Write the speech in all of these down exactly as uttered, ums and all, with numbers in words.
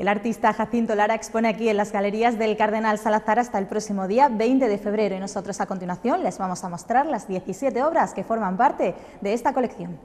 artista Jacinto Lara expone aquí en las galerías del Cardenal Salazar hasta el próximo día veinte de febrero y nosotros a continuación les vamos a mostrar las diecisiete obras que forman parte de esta colección.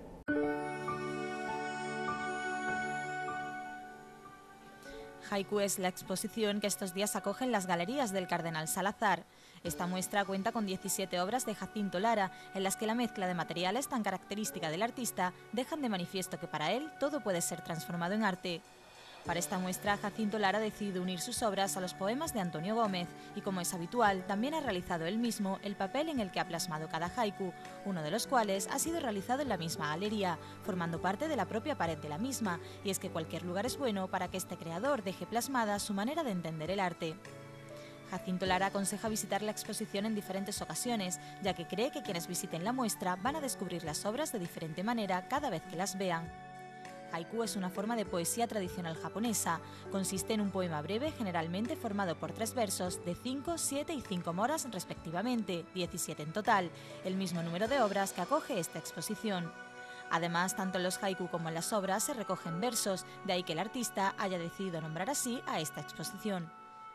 Haiku es la exposición que estos días acoge en las galerías del Cardenal Salazar. Esta muestra cuenta con diecisiete obras de Jacinto Lara, en las que la mezcla de materiales tan característica del artista dejan de manifiesto que para él todo puede ser transformado en arte. Para esta muestra, Jacinto Lara decide unir sus obras a los poemas de Antonio Gómez y, como es habitual, también ha realizado él mismo el papel en el que ha plasmado cada haiku, uno de los cuales ha sido realizado en la misma galería, formando parte de la propia pared de la misma, y es que cualquier lugar es bueno para que este creador deje plasmada su manera de entender el arte. Jacinto Lara aconseja visitar la exposición en diferentes ocasiones, ya que cree que quienes visiten la muestra van a descubrir las obras de diferente manera cada vez que las vean. Haiku es una forma de poesía tradicional japonesa. Consiste en un poema breve, generalmente formado por tres versos de cinco, siete y cinco moras respectivamente, diecisiete en total, el mismo número de obras que acoge esta exposición. Además, tanto en los haiku como en las obras se recogen versos, de ahí que el artista haya decidido nombrar así a esta exposición.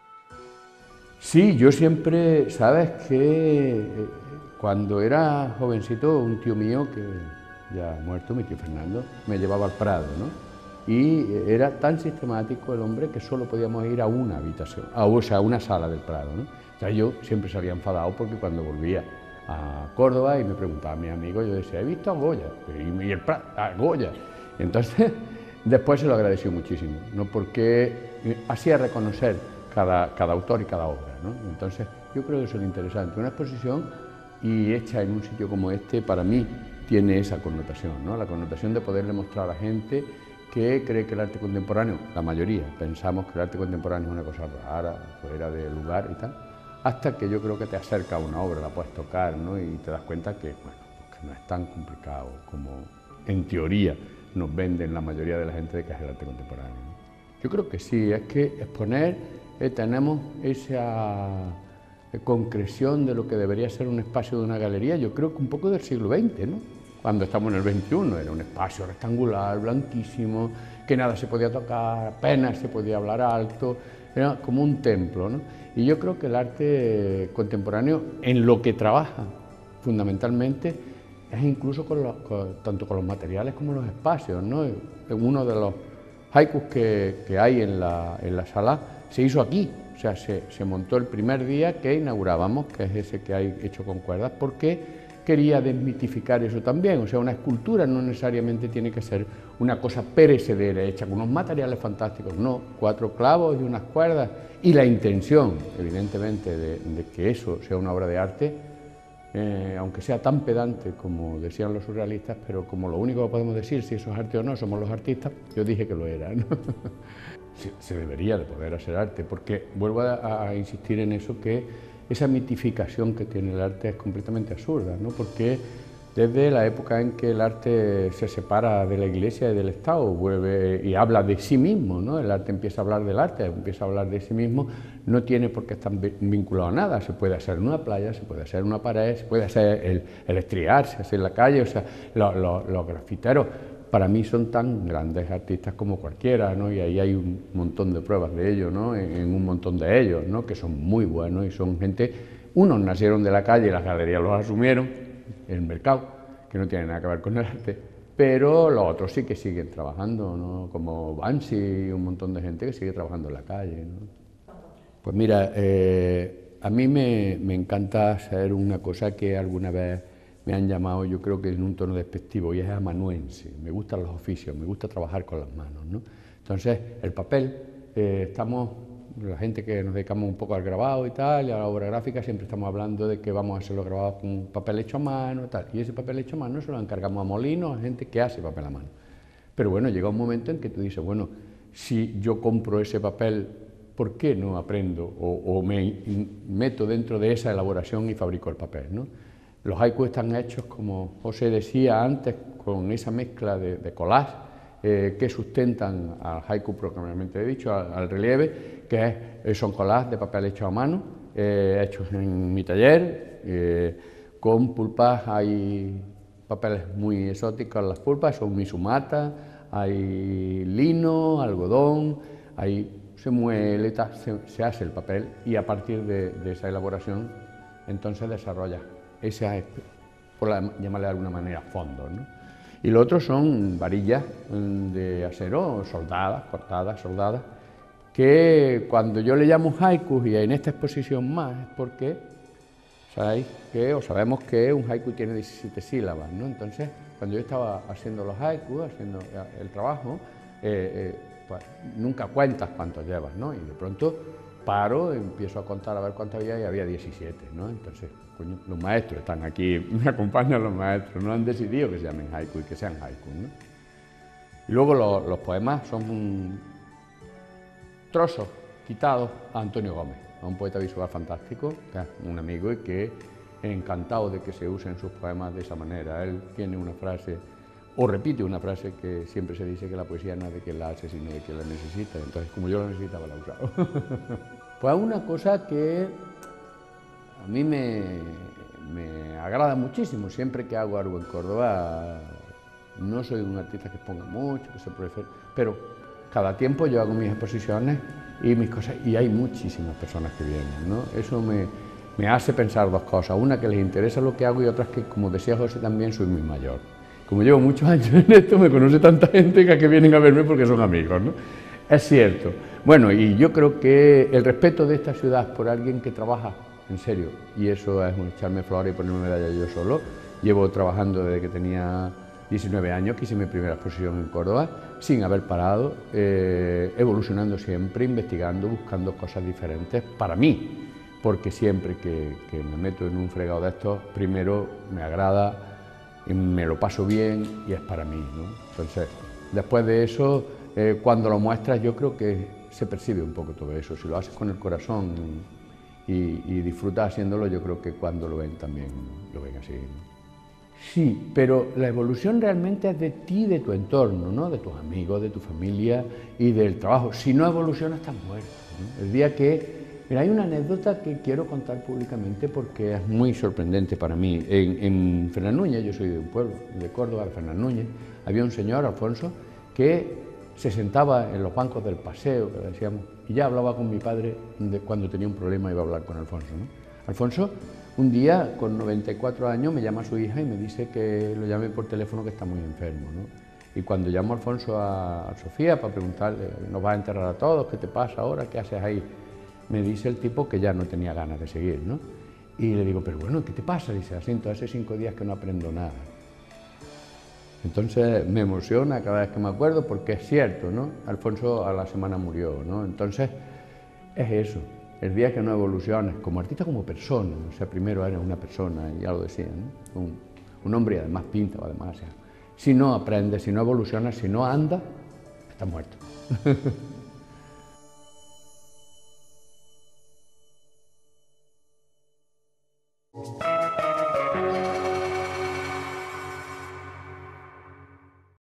Sí, yo siempre, sabes que cuando era jovencito, un tío mío que ya muerto, mi tío Fernando, me llevaba al Prado, ¿no? Y era tan sistemático el hombre que solo podíamos ir a una habitación, a, o sea, a una sala del Prado, ¿no? O sea, yo siempre se había enfadado porque cuando volvía a Córdoba y me preguntaba a mi amigo, yo decía, he visto a Goya, y, y el Prado, a Goya. Entonces, después se lo agradeció muchísimo, ¿no? Porque hacía reconocer cada, cada autor y cada obra, ¿no? Entonces, yo creo que eso es lo interesante. Una exposición y hecha en un sitio como este, para mí, tiene esa connotación, ¿no? La connotación de poderle mostrar a la gente que cree que el arte contemporáneo, la mayoría, pensamos que el arte contemporáneo es una cosa rara, fuera de lugar y tal, hasta que yo creo que te acerca a una obra, la puedes tocar, ¿no? Y te das cuenta que, bueno, que no es tan complicado como en teoría nos venden la mayoría de la gente de que es el arte contemporáneo, ¿no? Yo creo que sí, es que exponer, eh, tenemos esa concreción de lo que debería ser un espacio de una galería, yo creo que un poco del siglo veinte, ¿no? Cuando estamos en el veintiuno, era un espacio rectangular, blanquísimo, que nada se podía tocar, apenas se podía hablar alto, era como un templo, ¿no? Y yo creo que el arte contemporáneo, en lo que trabaja fundamentalmente, es incluso con los, con, tanto con los materiales como los espacios, ¿no? Uno de los haikus que, que hay en la, en la sala se hizo aquí, o sea, se, se montó el primer día que inaugurábamos, que es ese que hay hecho con cuerdas, porque quería desmitificar eso también, o sea, una escultura no necesariamente tiene que ser una cosa perecedera, hecha con unos materiales fantásticos, no, cuatro clavos y unas cuerdas, y la intención, evidentemente, de, de que eso sea una obra de arte, eh, aunque sea tan pedante como decían los surrealistas, pero como lo único que podemos decir si eso es arte o no somos los artistas, yo dije que lo era, ¿no? se, se debería de poder hacer arte, porque vuelvo a, a insistir en eso, que esa mitificación que tiene el arte es completamente absurda, ¿no? Porque desde la época en que el arte se separa de la Iglesia y del Estado, vuelve y habla de sí mismo, ¿no? El arte empieza a hablar del arte, empieza a hablar de sí mismo, no tiene por qué estar vinculado a nada, se puede hacer en una playa, se puede hacer en una pared, se puede hacer el, el estriar, se hace en la calle, o sea, los, los, los grafiteros, para mí son tan grandes artistas como cualquiera, ¿no? Y ahí hay un montón de pruebas de ello, ¿no? En, en un montón de ellos, ¿no? Que son muy buenos y son gente, unos nacieron de la calle y las galerías los asumieron, el mercado, que no tiene nada que ver con el arte, pero los otros sí que siguen trabajando, ¿no? Como Banksy y un montón de gente que sigue trabajando en la calle, ¿no? Pues mira, eh, a mí me, me encanta hacer una cosa que alguna vez me han llamado, yo creo que en un tono despectivo, y es amanuense. Me gustan los oficios, me gusta trabajar con las manos, ¿no? Entonces, el papel, eh, estamos, la gente que nos dedicamos un poco al grabado y tal, y a la obra gráfica, siempre estamos hablando de que vamos a hacer los grabados con papel hecho a mano y tal, y ese papel hecho a mano se lo encargamos a molinos, a gente que hace papel a mano. Pero bueno, llega un momento en que tú dices, bueno, si yo compro ese papel, ¿por qué no aprendo o, o me meto dentro de esa elaboración y fabrico el papel, ¿no? Los haikus están hechos, como José decía antes, con esa mezcla de, de collage eh, que sustentan al haiku propiamente dicho, al, al relieve, que es, son collages de papel hecho a mano, eh, hechos en mi taller, eh, con pulpas. Hay papeles muy exóticos en las pulpas, son misumata, hay lino, algodón, hay se muele, ta, se, se hace el papel y a partir de, de esa elaboración entonces desarrolla ese, por la, llamarle de alguna manera, fondos, ¿no? Y lo otro son varillas de acero soldadas, cortadas, soldadas, que cuando yo le llamo haikus y en esta exposición más es porque sabéis que, o sabemos que un haiku tiene diecisiete sílabas, ¿no? Entonces, cuando yo estaba haciendo los haikus, haciendo el trabajo, eh, eh, pues nunca cuentas cuántos llevas, ¿no? Y de pronto paro, empiezo a contar a ver cuántos había y había diecisiete, ¿no? Entonces, coño, los maestros están aquí, me acompañan los maestros, no han decidido que se llamen haiku y que sean haikus, ¿no? Y luego los, los poemas son trozos quitados a Antonio Gómez, a un poeta visual fantástico, que es un amigo y que es encantado de que se usen sus poemas de esa manera. Él tiene una frase, o repite una frase que siempre se dice que la poesía no es de quien la hace, sino de quien la necesita. Entonces, como yo la necesitaba, la he usado. Pues una cosa que a mí me, me agrada muchísimo, siempre que hago algo en Córdoba, no soy un artista que exponga mucho, que se prefiere, pero cada tiempo yo hago mis exposiciones y mis cosas, y hay muchísimas personas que vienen, ¿no? Eso me, me hace pensar dos cosas, una que les interesa lo que hago y otras que, como decía José, también soy muy mayor. Como llevo muchos años en esto, me conoce tanta gente que, que vienen a verme porque son amigos, ¿no? Es cierto. Bueno, y yo creo que el respeto de esta ciudad por alguien que trabaja en serio, y eso es un echarme flores y ponerme medalla yo solo. Llevo trabajando desde que tenía diecinueve años, que hice mi primera exposición en Córdoba, sin haber parado, eh, evolucionando siempre, investigando, buscando cosas diferentes para mí, porque siempre que, que me meto en un fregado de estos, primero me agrada, me lo paso bien y es para mí, ¿no? Entonces, después de eso, eh, cuando lo muestras, yo creo que se percibe un poco todo eso. Si lo haces con el corazón y, y disfrutas haciéndolo, yo creo que cuando lo ven también lo ven así, ¿no? Sí, pero la evolución realmente es de ti, de tu entorno, ¿no? De tus amigos, de tu familia y del trabajo. Si no evolucionas, estás muerto, ¿no? El día que... Mira, hay una anécdota que quiero contar públicamente porque es muy sorprendente para mí. En, en Fernández Núñez, yo soy de un pueblo, de Córdoba, de Fernández Núñez, había un señor, Alfonso, que se sentaba en los bancos del paseo, que decíamos, y ya hablaba con mi padre de cuando tenía un problema, iba a hablar con Alfonso, ¿no? Alfonso, un día, con noventa y cuatro años, me llama su hija y me dice que lo llame por teléfono, que está muy enfermo, ¿no? Y cuando llamo a Alfonso a, a Sofía para preguntarle, ¿nos vas a enterrar a todos? ¿Qué te pasa ahora? ¿Qué haces ahí? Me dice el tipo que ya no tenía ganas de seguir, ¿no? Y le digo, pero bueno, ¿qué te pasa? Dice, asiento, hace cinco días que no aprendo nada. Entonces me emociona cada vez que me acuerdo porque es cierto, ¿no? Alfonso a la semana murió, ¿no? Entonces es eso. El día que no evoluciones, como artista, como persona, o sea, primero eres una persona, ya lo decía, ¿no? Un, un hombre y además pinta, o además, o sea, si no aprendes, si no evolucionas, si no andas, estás muerto.